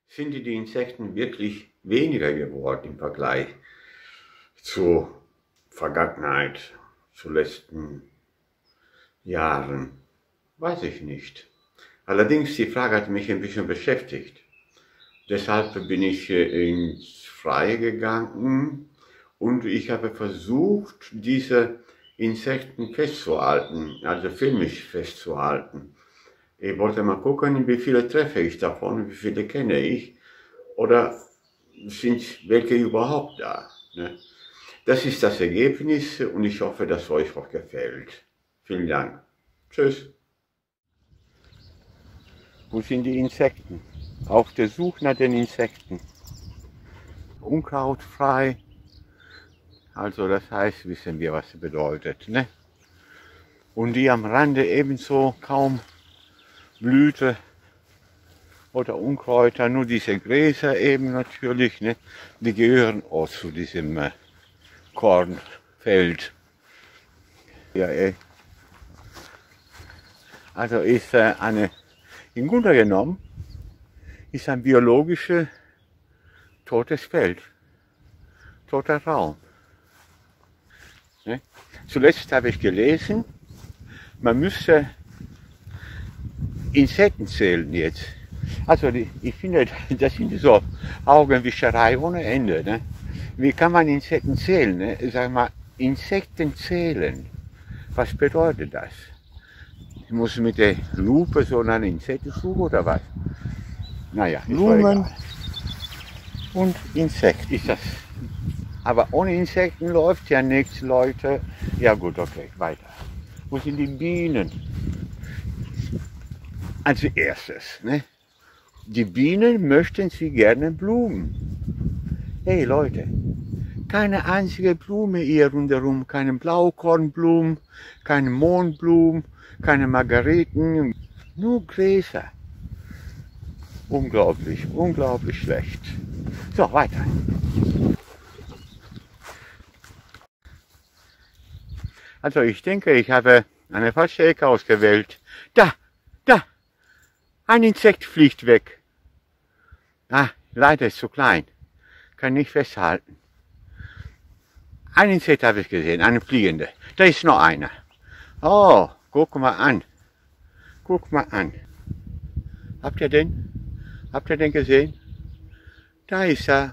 sind die Insekten wirklich weniger geworden im Vergleich zur Vergangenheit, zu letzten Jahren? Weiß ich nicht. Allerdings, die Frage hat mich ein bisschen beschäftigt. Deshalb bin ich ins Freie gegangen und ich habe versucht, diese Insekten festzuhalten, also filmisch festzuhalten. Ich wollte mal gucken, wie viele treffe ich davon, wie viele kenne ich oder sind welche überhaupt da. Ne? Das ist das Ergebnis und ich hoffe, dass es euch auch gefällt. Vielen Dank. Tschüss. Wo sind die Insekten? Auf der Suche nach den Insekten. Unkrautfrei. Also das heißt, wissen wir, was es bedeutet. Ne? Und die am Rande ebenso kaum Blüte oder Unkräuter, nur diese Gräser eben natürlich, ne? Die gehören auch zu diesem Kornfeld. Ja, also ist im Grunde genommen ist ein biologisches totes Feld, toter Raum. Ne? Zuletzt habe ich gelesen, man müsste Insekten zählen jetzt. Also ich finde, das sind so Augenwischerei ohne Ende. Ne? Wie kann man Insekten zählen? Ne? Sag mal, Insekten zählen. Was bedeutet das? Ich muss mit der Lupe so nach Insekten suchen oder was? Naja, Blumen und Insekten ist das. Aber ohne Insekten läuft ja nichts, Leute. Ja gut, okay, weiter. Wo sind die Bienen? Als erstes, ne? Die Bienen möchten sie gerne Blumen. Hey Leute, keine einzige Blume hier rundherum, keine Blaukornblumen, keine Mohnblumen, keine Margariten, nur Gräser. Unglaublich, unglaublich schlecht. So, weiter. Also ich denke, ich habe eine falsche Ecke ausgewählt. Da! Ein Insekt fliegt weg. Ah, leider ist zu klein. Kann nicht festhalten. Ein Insekt habe ich gesehen, eine fliegende. Da ist noch einer. Oh, guck mal an. Guck mal an. Habt ihr den? Habt ihr den gesehen? Da ist er.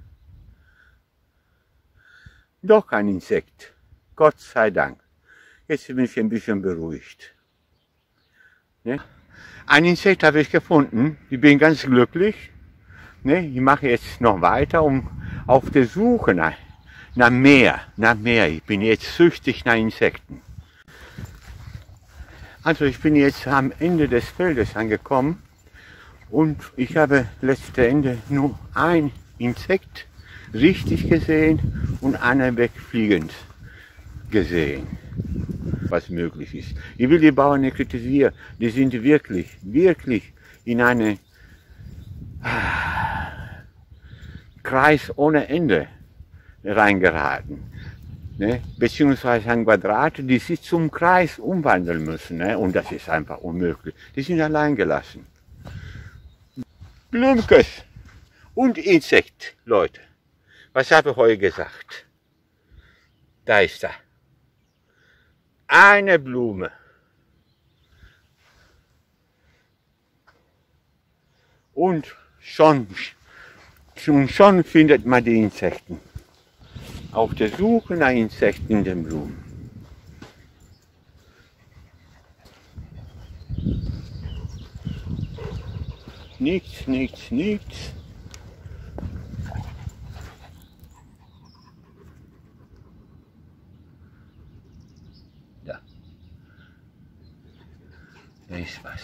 Doch ein Insekt. Gott sei Dank. Jetzt bin ich ein bisschen beruhigt. Ne? Ein Insekt habe ich gefunden. Ich bin ganz glücklich. Ne? Ich mache jetzt noch weiter, um auf der Suche nach mehr. Ich bin jetzt süchtig nach Insekten. Also ich bin jetzt am Ende des Feldes angekommen und ich habe letzten Endes nur ein Insekt richtig gesehen und einen wegfliegend gesehen, was möglich ist. Ich will die Bauern nicht kritisieren, die sind wirklich in einen Kreis ohne Ende reingeraten. Ne? Beziehungsweise ein Quadrat, die sich zum Kreis umwandeln müssen. Ne? Und das ist einfach unmöglich. Die sind allein gelassen. Blümkes und Insekt, Leute. Was habe ich heute gesagt? Da ist er. Eine Blume. Und schon findet man die Insekten. Auf der Suche nach Insekten in den Blumen. Nichts. Da ist was.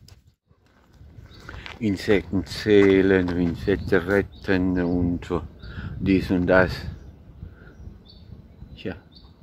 Insekten zählen, Insekten retten und dies und das. Tja.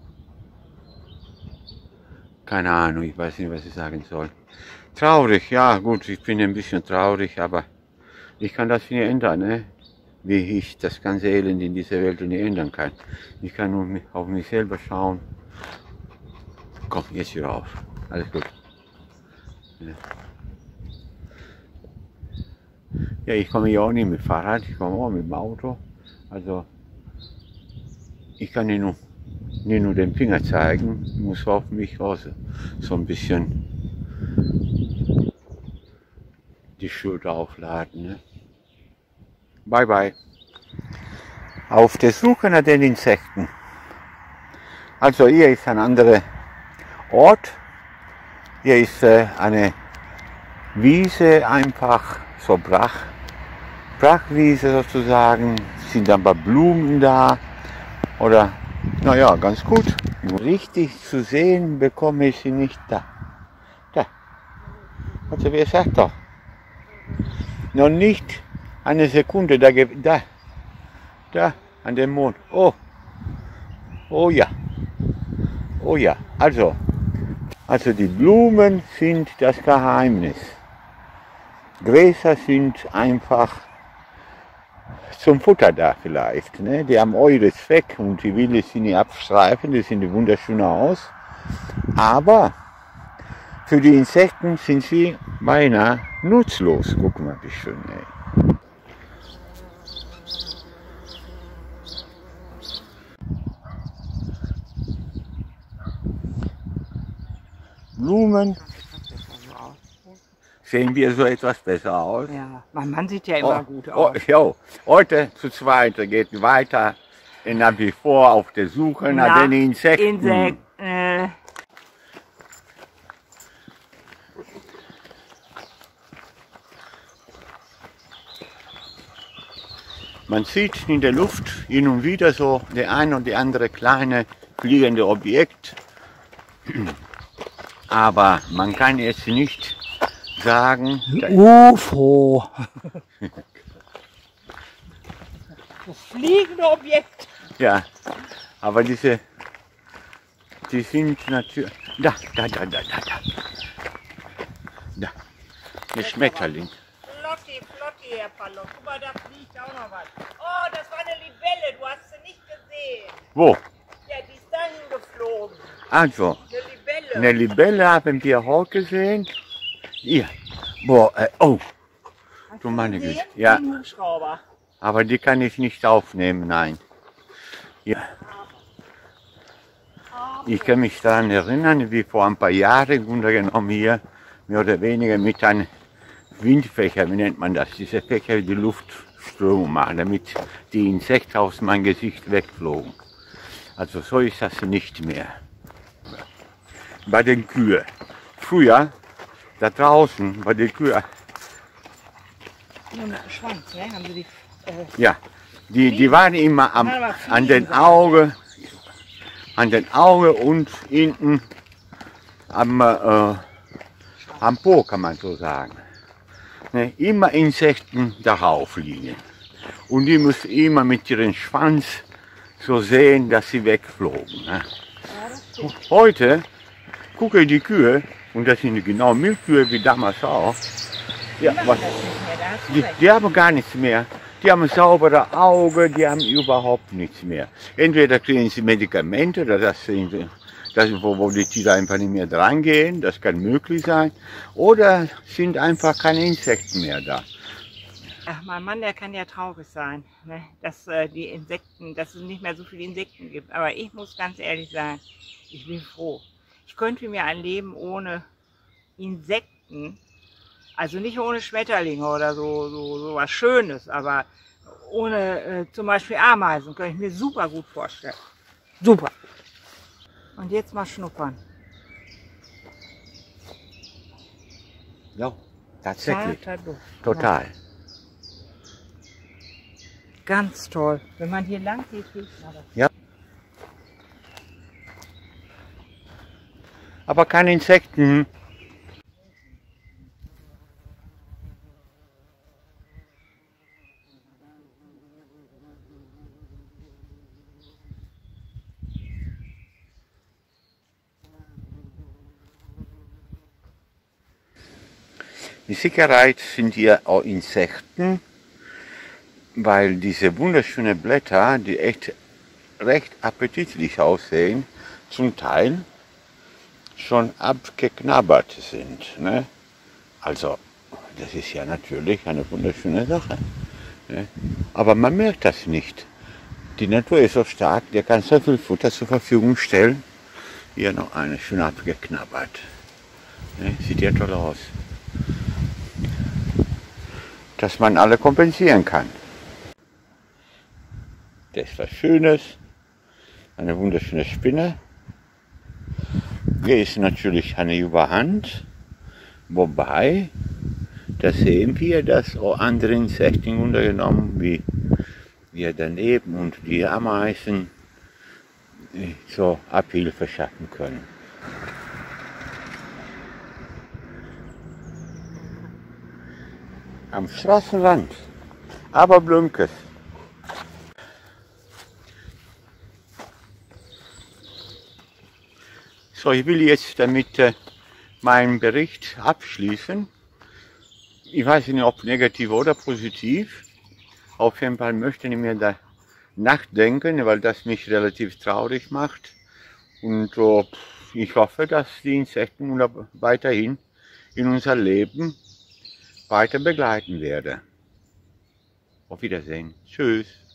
Keine Ahnung, ich weiß nicht, was ich sagen soll. Traurig, ja gut, ich bin ein bisschen traurig, aber ich kann das nicht ändern, ne? Wie ich das ganze Elend in dieser Welt nicht ändern kann. Ich kann nur auf mich selber schauen. Komm, jetzt wieder auf. Alles gut. Ja. Ja, ich komme ja auch nicht mit Fahrrad, ich komme auch mit dem Auto. Also ich kann Ihnen nur den Finger zeigen, muss auf mich raus so ein bisschen die Schulter aufladen. Ne? Bye bye. Auf der Suche nach den Insekten. Also hier ist ein anderer Ort. Hier ist eine Wiese, einfach so Brachwiese sozusagen. Es sind ein paar Blumen da. Oder, naja, ganz gut. Richtig zu sehen bekomme ich sie nicht da. Da. Also wie gesagt doch. Noch nicht eine Sekunde, da an dem Mond. Oh, oh ja, oh ja. Also die Blumen sind das Geheimnis. Gräser sind einfach zum Futter da vielleicht. Ne? Die haben eures weg und die will ich sie nicht abstreifen, die sehen wunderschön aus. Aber für die Insekten sind sie beinahe nutzlos. Guck mal, wie schön. Ey. Blumen. Sehen wir so etwas besser aus? Ja, mein Mann sieht ja immer gut aus. Jo, heute zu zweit geht weiter nach wie vor auf der Suche nach den Insekten. Man sieht in der Luft hin und wieder so der ein oder die andere kleine fliegende Objekt, aber man kann jetzt nicht sagen... UFO! Das fliegende Objekt! Ja, aber die sind natürlich... Da, der Schmetterling. Flotti, Herr Pallot. Guck mal, da fliegt auch noch was. Oh, das war eine Libelle, du hast sie nicht gesehen. Wo? Ja, die ist dahin geflogen. Also, Eine Libelle. eine Libelle haben wir auch gesehen. Hier. Boah, oh. Du meine Güte. Ja. Ein Hubschrauber. Aber die kann ich nicht aufnehmen, nein. Ja. Ich kann mich daran erinnern, wie vor ein paar Jahren im Grunde genommen hier mehr oder weniger mit einem Windfächer, wie nennt man das, diese Fächer die Luftströmung machen, damit die Insekten aus meinem Gesicht wegflogen. Also so ist das nicht mehr. Bei den Kühen. Früher, da draußen, bei den Kühen. Nur mit dem Schwanz, ne? Haben sie die, Ja, die waren immer an den Augen und hinten am Po, kann man so sagen. Ne, immer Insekten darauf liegen. Und die müssen immer mit ihrem Schwanz so sehen, dass sie wegflogen. Ne. Heute gucke ich die Kühe, und das sind genau Milchkühe wie damals auch. Ja, die haben gar nichts mehr. Die haben saubere Augen, die haben überhaupt nichts mehr. Entweder kriegen sie Medikamente, oder wo die Tiere einfach nicht mehr dran gehen, das kann möglich sein. Oder sind einfach keine Insekten mehr da. Ach, mein Mann, der kann ja traurig sein, ne? Dass dass es nicht mehr so viele Insekten gibt. Aber ich muss ganz ehrlich sagen, ich bin froh. Ich könnte mir ein Leben ohne Insekten, also nicht ohne Schmetterlinge oder so was Schönes, aber ohne zum Beispiel Ameisen, könnte ich mir super gut vorstellen. Super. Und jetzt mal schnuppern. Ja, tatsächlich. Total. Ganz toll. Wenn man hier lang geht, riecht man das. Ja. Aber keine Insekten. Mit Sicherheit sind hier auch Insekten, weil diese wunderschönen Blätter, die echt recht appetitlich aussehen, zum Teil schon abgeknabbert sind. Ne? Also Das ist ja natürlich eine wunderschöne Sache. Ne? Aber man merkt das nicht. Die Natur ist so stark, der kann so viel Futter zur Verfügung stellen. Hier noch eine schön abgeknabbert. Ne? Sieht ja toll aus. Dass man alle kompensieren kann. Das ist was Schönes. Eine wunderschöne Spinne. Hier ist natürlich eine Überhand. Wobei, da sehen wir, dass auch andere Insekten im Grunde genommen, wie wir daneben und die Ameisen, so Abhilfe schaffen können. Am Straßenrand, aber Blümkes. So, ich will jetzt damit meinen Bericht abschließen. Ich weiß nicht, ob negativ oder positiv. Auf jeden Fall möchte ich mir da nachdenken, weil das mich relativ traurig macht. Und ich hoffe, dass die Insekten weiterhin in unser Leben weiter begleiten werden. Auf Wiedersehen. Tschüss.